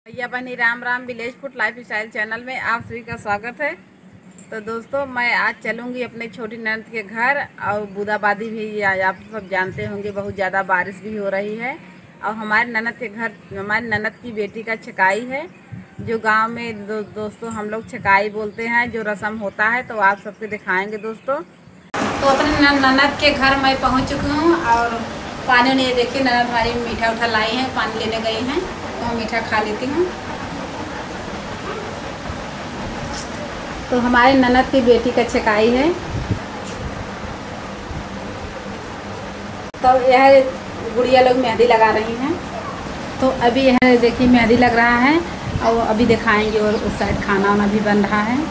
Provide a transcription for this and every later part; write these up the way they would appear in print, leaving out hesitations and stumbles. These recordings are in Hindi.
भैया बहनी राम राम village food life style channel में आप सभी का स्वागत है। तो दोस्तों मैं आज चलूँगी अपने छोटी ननद के घर और बूदाबादी भी आप सब जानते होंगे, बहुत ज़्यादा बारिश भी हो रही है। और हमारे ननद के घर हमारी ननद की बेटी का छकाई है, जो गांव में दोस्तों हम लोग छकाई बोलते हैं, जो रस्म होता है। तो आप सबको दिखाएँगे दोस्तों। तो अपने ननद के घर मैं पहुँच चुकी हूँ और पानी नहीं देखिए, ननद हमारी मीठा उठा लाई हैं, पानी लेने गई हैं, तो मीठा खा लेती हूँ। तो हमारे ननद की बेटी का छकाई है। तो यह गुड़िया लोग मेहंदी लगा रही हैं। तो अभी यह देखिए मेहंदी लग रहा है और अभी दिखाएंगे। और उस साइड खाना वाना भी बन रहा है।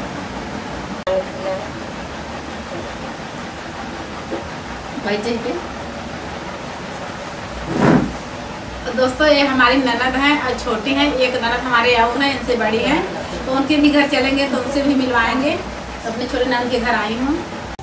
भाई चाहिए तो दोस्तों ये हमारी ननद हैं और छोटी हैं। एक ननद हमारे और हैं, इनसे बड़ी हैं, तो उनके भी घर चलेंगे तो उनसे भी मिलवाएंगे। तो अपने छोटे ननद के घर आई हूँ।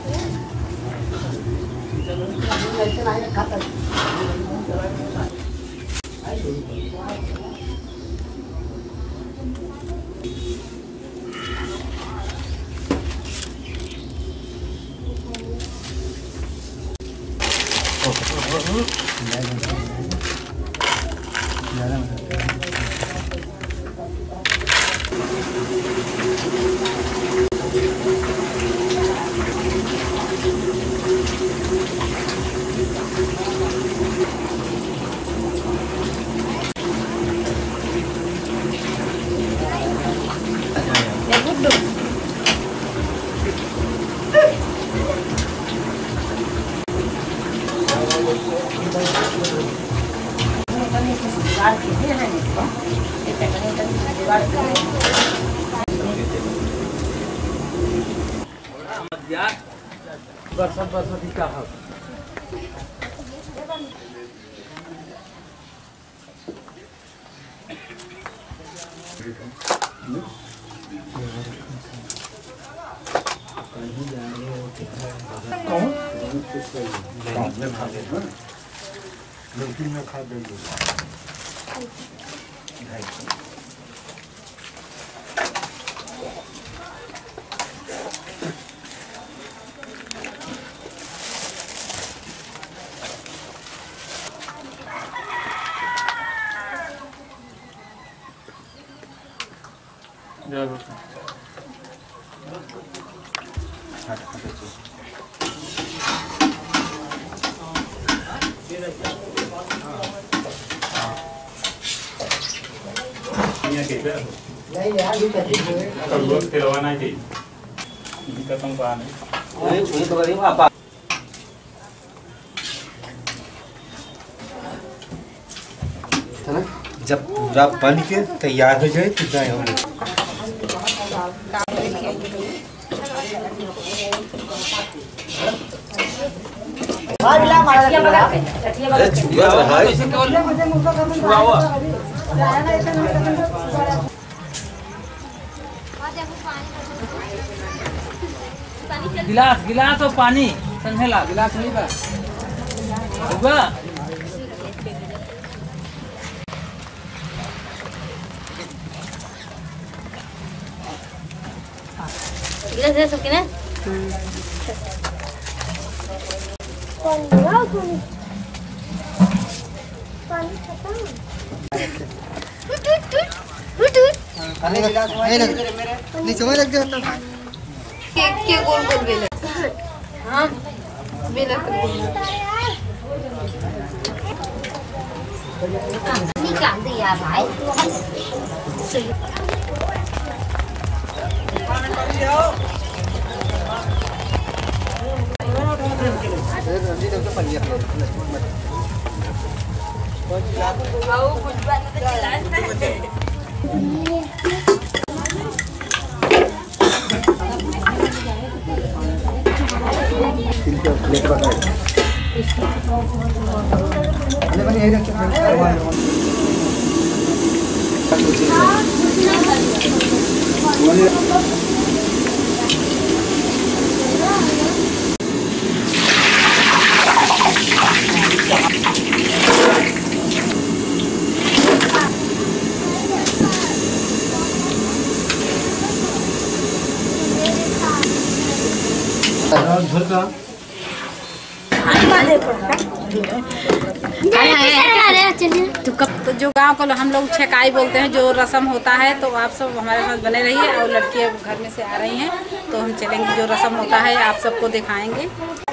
में खा देंगे। नहीं यार भी कभी तो लोग फिरवाना चाहिए इनका तुम कहा नहीं ये तो करी आप जब पूरा बन के तैयार हो जाए तो जाए हम गिलास गिलास और पानी संघेला गिलास नहीं बा गिलास दे सकते ना नीचे रख दे के गोल गोल बेलन हाँ बेलन निकाल दिया भाई प्लेट बताए अरे बनी यही रखे धर का तो जो गांव को हम लोग छकाई बोलते हैं, जो रस्म होता है, तो आप सब हमारे साथ बने रहिए। और लड़कियां घर में से आ रही हैं तो हम चलेंगे, जो रस्म होता है आप सबको दिखाएंगे।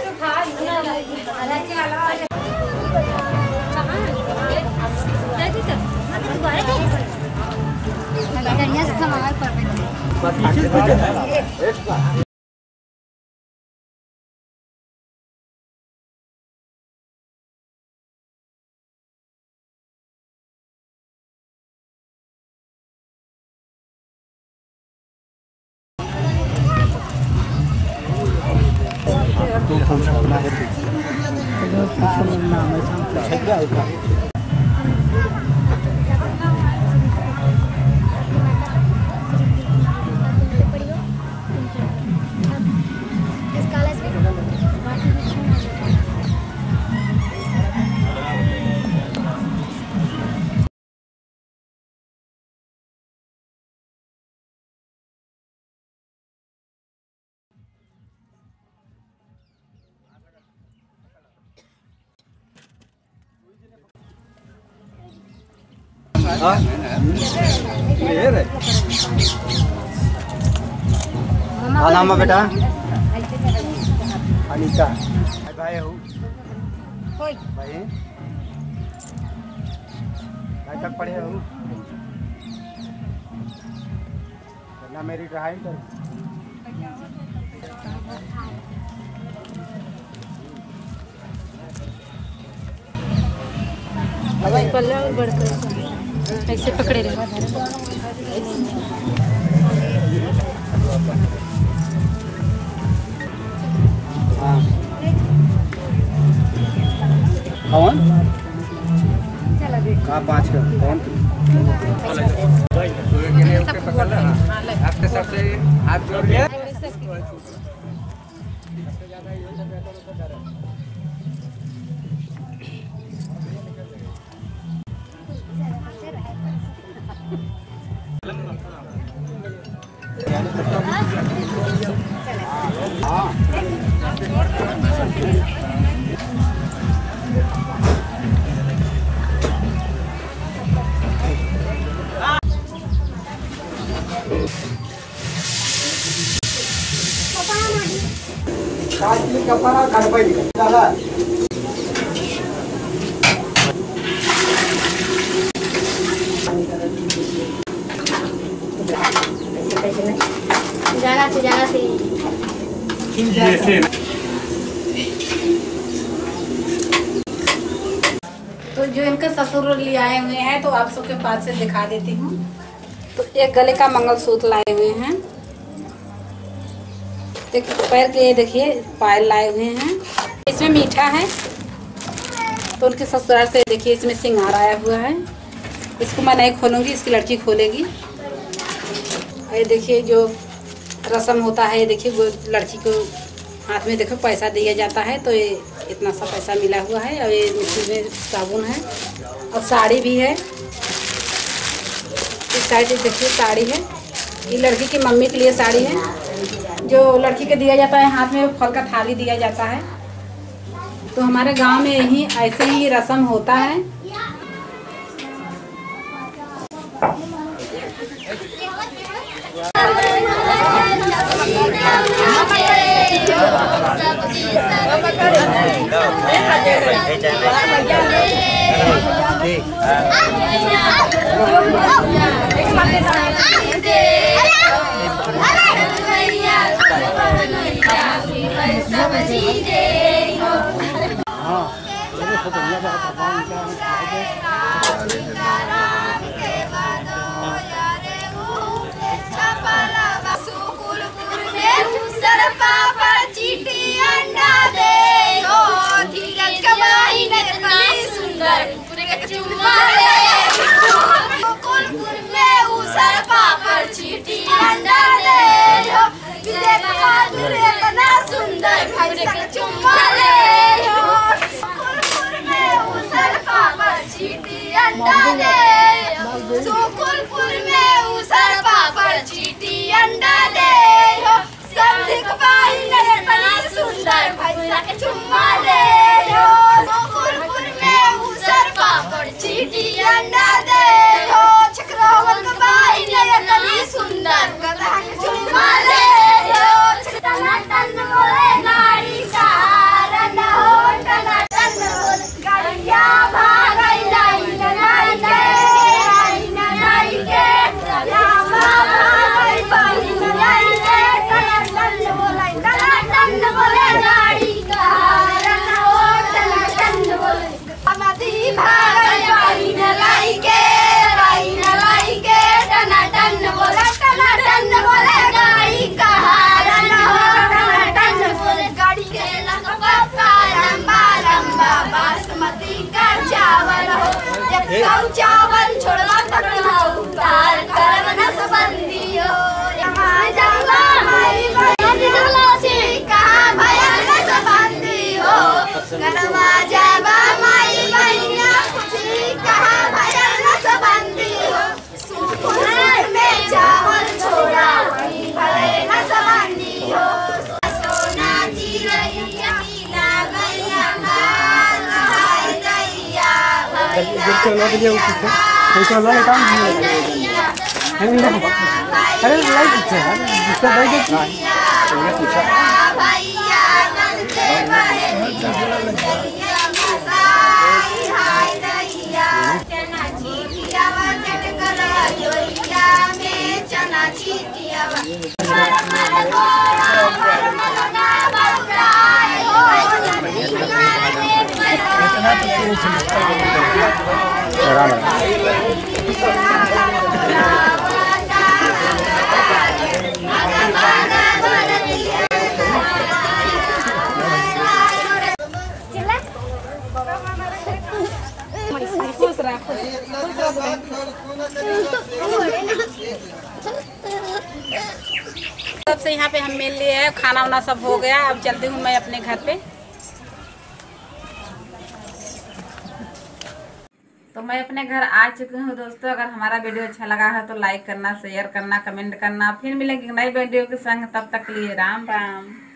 नाम है बेटा अनिता भाई हो भाई तक पढ़े हो ना मेरी रहाई कर ऐसे पकड़े रहे। कौन कहाँ 5 का कौन आपके सबसे हाथ जोड़ के कपड़ा करवाई निकाला जाना से तो जो इनका ससुर ले आए हुए हैं तो आप सबके पास से दिखा देती हूँ। तो एक गले का मंगलसूत्र लाए हुए हैं, देखिए पैर के देखिए पायल लाए हुए हैं, इसमें मीठा है। तो उनके ससुराल से देखिए इसमें सिंगार आया हुआ है। इसको मैं नहीं खोलूँगी, इसकी लड़की खोलेगी। ये देखिए जो रस्म होता है, ये देखिए वो लड़की को हाथ में देखो पैसा दिया जाता है। तो ये इतना सा पैसा मिला हुआ है। और ये मिट्टी में साबुन है और साड़ी भी है। इस साइड देखिए साड़ी है, ये लड़की की मम्मी के लिए साड़ी है। जो लड़की के दिया जाता है हाथ में फल का थाली दिया जाता है। तो हमारे गांव में यही ऐसे ही रस्म होता है। सुकुलपुर में उसर पापड़ चीटी अंडा दे हो, सब दिख पाई नजर बनी सुंदर। चलो के लिए कुछ पैसा ला लेता हूं अरे लाइक है इसका भाई देख तुमने पूछा तब से यहाँ पे हम मिल लिए हैं, खाना वाना सब हो गया। अब चलती हूँ मैं अपने घर पे। तो मैं अपने घर आ चुकी हूँ दोस्तों। अगर हमारा वीडियो अच्छा लगा है तो लाइक करना, शेयर करना, कमेंट करना। फिर मिलेंगे नई वीडियो के संग। तब तक के लिए राम राम।